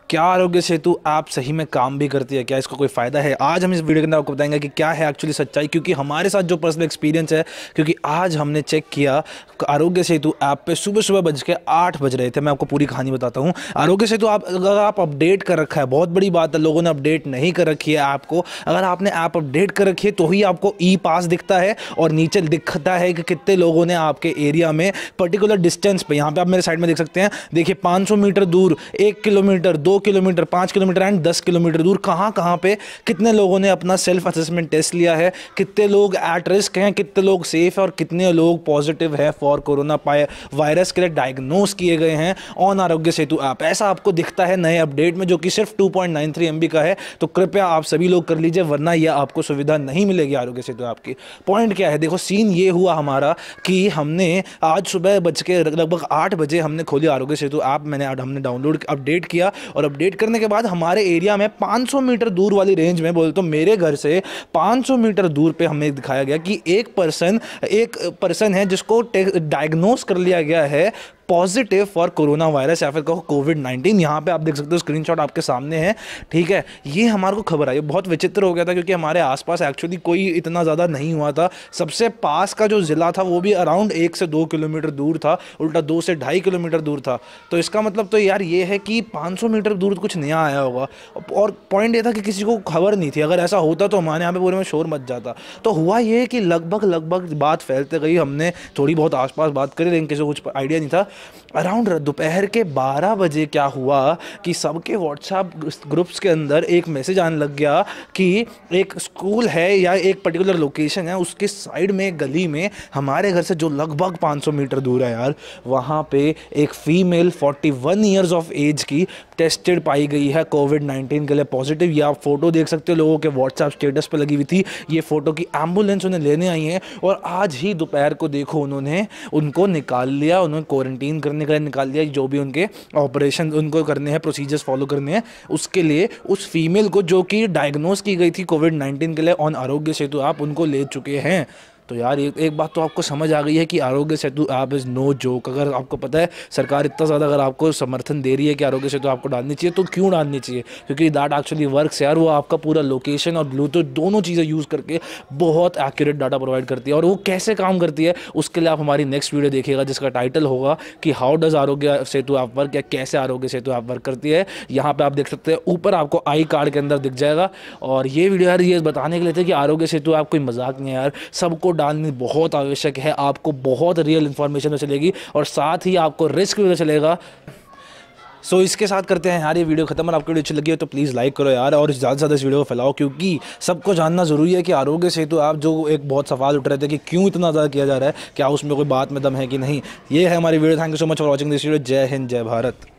क्या आरोग्य सेतु ऐप सही में काम भी करती है? क्या इसका कोई फ़ायदा है? आज हम इस वीडियो के अंदर आपको बताएंगे कि क्या है एक्चुअली सच्चाई, क्योंकि हमारे साथ जो पर्सनल एक्सपीरियंस है, क्योंकि आज हमने चेक किया आरोग्य सेतु ऐप पे सुबह सुबह बज के 8 बज रहे थे। मैं आपको पूरी कहानी बताता हूँ। आरोग्य सेतु आप अगर आप अपडेट कर रखा है, बहुत बड़ी बात है, लोगों ने अपडेट नहीं कर रखी है ऐप को। अगर आपने ऐप अपडेट कर रखी है तो ही आपको ई पास दिखता है और नीचे दिखता है कि कितने लोगों ने आपके एरिया में पर्टिकुलर डिस्टेंस पे, यहाँ पे आप मेरे साइड में देख सकते हैं, देखिए 500 मीटर दूर, 1 kilometre, 2 kilometre, 5 kilometre and 10 kilometre दूर कहाँ कहाँ पे कितने लोगों ने अपना सेल्फ असेसमेंट टेस्ट लिया है, कितने लोग एट रिस्क हैं, कितने लोग सेफ है और कितने लोग पॉजिटिव है फॉर कोरोना वायरस के लिए डायग्नोस किए गए हैं ऑन आरोग्य सेतु ऐप। ऐसा आपको दिखता है नए अपडेट में, जो कि सिर्फ 2.93 MB का है। तो कृपया आप सभी लोग कर लीजिए, वरना यह आपको सुविधा नहीं मिलेगी आरोग्य सेतु ऐप की। पॉइंट क्या है, देखो सीन ये हुआ हमारा कि हमने आज सुबह बज के लगभग 8 बजे हमने खोली आरोग्य सेतु ऐप। हमने डाउनलोड अपडेट किया और अपडेट करने के बाद हमारे एरिया में 500 मीटर दूर वाली रेंज में, बोले तो मेरे घर से 500 मीटर दूर पे हमें दिखाया गया कि एक पर्सन है जिसको डायग्नोस कर लिया गया है पॉजिटिव फॉर कोरोना वायरस या फिर कहो कोविड-19। यहाँ पे आप देख सकते हो, स्क्रीनशॉट आपके सामने है, ठीक है। ये हमारे को खबर आई, बहुत विचित्र हो गया था क्योंकि हमारे आसपास एक्चुअली कोई इतना ज़्यादा नहीं हुआ था। सबसे पास का जो ज़िला था वो भी अराउंड 1 से 2 किलोमीटर दूर था, उल्टा 2 से 2.5 किलोमीटर दूर था। तो इसका मतलब तो यार ये है कि 500 मीटर दूर कुछ नया आया होगा। और पॉइंट ये था कि किसी को खबर नहीं थी। अगर ऐसा होता तो हमारे यहाँ पे पूरे में शोर मच जाता। तो हुआ ये कि लगभग बात फैलते गई, हमने थोड़ी बहुत आसपास बात करी लेकिन किसी को कुछ आइडिया नहीं था। अराउंड दोपहर के 12 बजे क्या हुआ कि सबके व्हाट्सएप ग्रुप्स के अंदर एक मैसेज आने लग गया कि एक स्कूल है या एक पर्टिकुलर लोकेशन है, उसके साइड में एक गली में हमारे घर से जो लगभग 500 मीटर दूर है यार, वहाँ पे एक फीमेल 41 ईयर्स ऑफ एज की टेस्टेड पाई गई है कोविड-19 के लिए पॉजिटिव। ये आप फोटो देख सकते हो, लोगों के व्हाट्सएप स्टेटस पे लगी हुई थी ये फोटो की। एम्बुलेंस उन्हें लेने आई है और आज ही दोपहर को देखो उन्होंने उनको निकाल लिया, उन्होंने क्वारंटीन करने के लिए निकाल लिया। जो भी उनके ऑपरेशन उनको करने हैं, प्रोसीजर्स फॉलो करने हैं, उसके लिए उस फीमेल को जो कि डायग्नोस की गई थी कोविड-19 के लिए ऑन आरोग्य सेतु आप उनको ले चुके हैं। तो यार एक बात तो आपको समझ आ गई है कि Aarogya Setu app is no joke. अगर आपको पता है सरकार इतना ज़्यादा अगर आपको समर्थन दे रही है कि आरोग्य सेतु आपको डालनी चाहिए, तो क्यों डालनी चाहिए? क्योंकि दैट एक्चुअली वर्क्स यार। वो आपका पूरा लोकेशन और ब्लूटूथ दोनों चीज़ें यूज़ करके बहुत एक्यूरेट डाटा प्रोवाइड करती है। और वो कैसे काम करती है उसके लिए आप हमारी नेक्स्ट वीडियो देखिएगा, जिसका टाइटल होगा कि हाउ डज़ आरोग्य सेतु ऐप वर्क, या कैसे आरोग्य सेतु ऐप वर्क करती है। यहाँ पर आप देख सकते हैं, ऊपर आपको आई कार्ड के अंदर दिख जाएगा। और ये वीडियो यार ये बताने के लिए थे कि आरोग्य सेतु ऐप कोई मजाक नहीं है यार, सबको डालनी बहुत आवश्यक है। आपको बहुत रियल इन्फॉर्मेशन में चलेगी और साथ ही आपको रिस्क भी चलेगा। सो इसके साथ करते हैं यार ये वीडियो खत्म। और आपको वीडियो अच्छी लगी है तो प्लीज़ लाइक करो यार, और ज़्यादा से ज़्यादा इस वीडियो को फैलाओ, क्योंकि सबको जानना ज़रूरी है कि आरोग्य सेतु आप जो एक बहुत सवाल उठ रहे थे कि क्यों इतना ज़्यादा किया जा रहा है, क्या उसमें कोई बात में दम है कि नहीं। ये है हमारी video. Thank you so much for watching this video. जय हिंद, जय भारत।